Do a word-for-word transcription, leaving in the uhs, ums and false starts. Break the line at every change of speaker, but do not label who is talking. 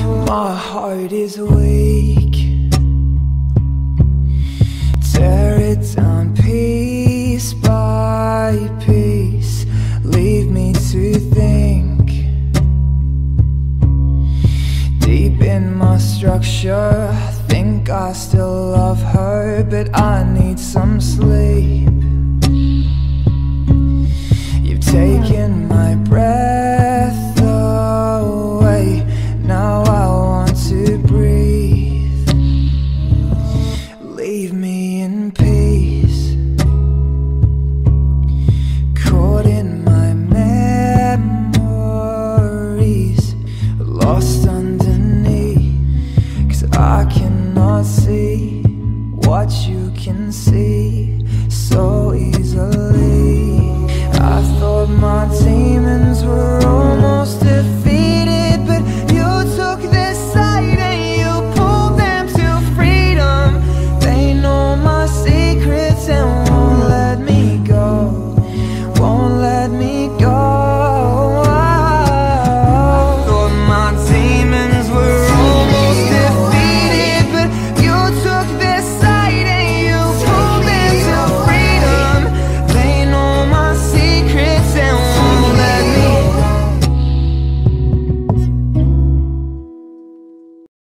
My heart is weak. Tear it down piece by piece. Leave me to think. Deep in my structure, think I still love her, but I need some sleep. You've taken my breath away. Now I want to breathe. Leave me in peace. Caught in my memories, lost underneath. Cause I cannot see what you can see so easily.